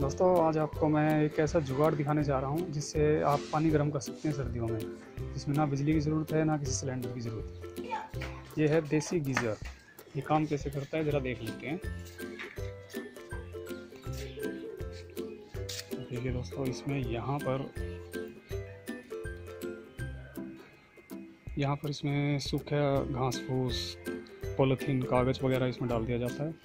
दोस्तों आज आपको मैं एक ऐसा जुगाड़ दिखाने जा रहा हूँ जिससे आप पानी गर्म कर सकते हैं सर्दियों में, जिसमें ना बिजली की ज़रूरत है ना किसी सिलेंडर की ज़रूरत है। ये है देसी गीज़र। ये काम कैसे करता है ज़रा देख लेते हैं। देखिए दोस्तों, इसमें यहाँ पर इसमें सूखा घास फूस, पॉलीथीन, कागज़ वगैरह इसमें डाल दिया जाता है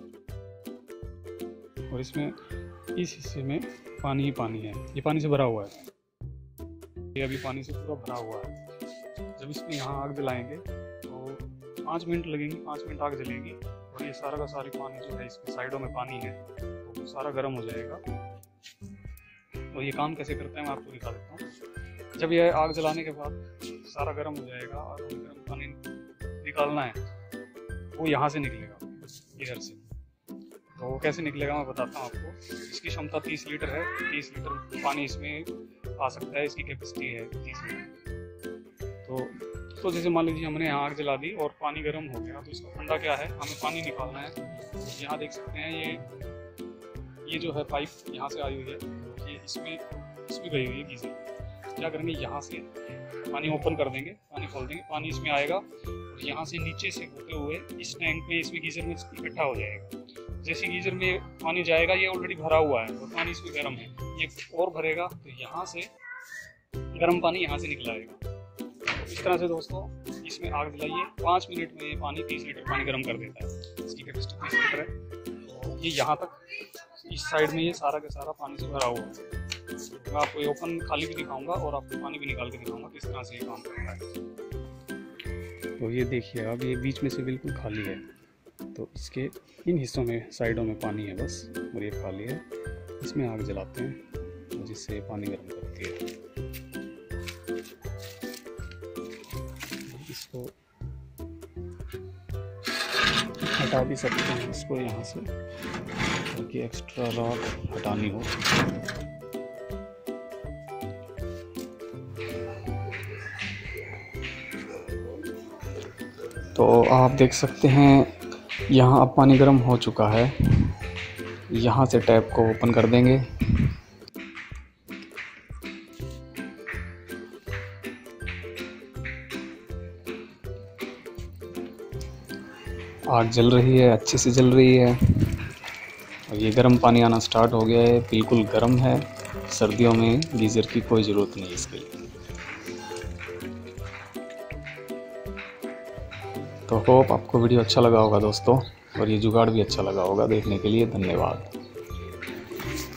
और इसमें इस हिस्से में पानी ही पानी है। ये पानी से भरा हुआ है, ये अभी पानी से पूरा भरा हुआ है। जब इसमें यहाँ आग जलाएंगे तो 5 मिनट लगेंगे, 5 मिनट आग जलेगी और ये सारा का सारी पानी जो है इसके साइडों में पानी है तो सारा गर्म हो जाएगा। और ये काम कैसे करते हैं मैं आपको दिखा देता हूँ। जब ये आग जलाने के बाद सारा गर्म हो जाएगा और गर्म पानी निकालना है, वो यहाँ से निकलेगा इधर से। तो वो कैसे निकलेगा मैं बताता हूँ आपको। इसकी क्षमता 30 लीटर है। 30 लीटर पानी इसमें आ सकता है, इसकी कैपेसिटी है 30 लीटर। तो जैसे मान लीजिए हमने यहाँ आग जला दी और पानी गर्म हो गया, तो इसका फंडा क्या है, हमें पानी निकालना है। यहाँ देख सकते हैं ये जो है पाइप यहाँ से आई हुई है, ये इसमें गई हुई है गीजर। क्या करेंगे, यहाँ से पानी ओपन कर देंगे, पानी खोल देंगे, पानी इसमें आएगा और यहाँ से नीचे से होते हुए इस टैंक में, इसमें गीजर में इकट्ठा हो जाएगा। जैसे गीजर में पानी जाएगा, ये ऑलरेडी भरा हुआ है और पानी इसमें गर्म है, ये और भरेगा तो यहाँ से गर्म पानी यहाँ से निकलाएगा। तो इस तरह से दोस्तों इसमें आग जलाइए, 5 मिनट में ये पानी 30 लीटर पानी गर्म कर देता है। इसकी कैपेसिटी 30 लीटर है। तो ये यहाँ तक इस साइड में ये सारा का सारा पानी से भरा हुआ है। मैं आपको ये ओपन खाली भी दिखाऊंगा और आपको पानी भी निकाल के दिखाऊंगा किस तरह से ये काम करता है। तो ये देखिए, अब ये बीच में से बिल्कुल खाली है, तो इसके इन हिस्सों में साइडों में पानी है बस, और ये खाली है। इसमें आग जलाते हैं जिससे पानी गर्म करती है। इसको हटा भी सकते हैं इसको यहाँ से, ताकि एक्स्ट्रा राख हटानी हो। तो आप देख सकते हैं यहाँ अब पानी गर्म हो चुका है। यहाँ से टैप को ओपन कर देंगे, आग जल रही है, अच्छे से जल रही है और ये गर्म पानी आना स्टार्ट हो गया है, बिल्कुल गर्म है। सर्दियों में गीज़र की कोई ज़रूरत नहीं इसके लिए। तो होप आपको वीडियो अच्छा लगा होगा दोस्तों, और ये जुगाड़ भी अच्छा लगा होगा। देखने के लिए धन्यवाद।